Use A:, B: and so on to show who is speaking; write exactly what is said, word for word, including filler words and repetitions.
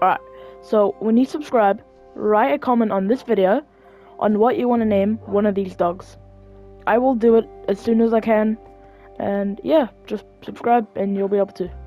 A: Alright, so when you subscribe, write a comment on this video on what you want to name one of these dogs. I will do it as soon as I can, and yeah, just subscribe and you'll be able to.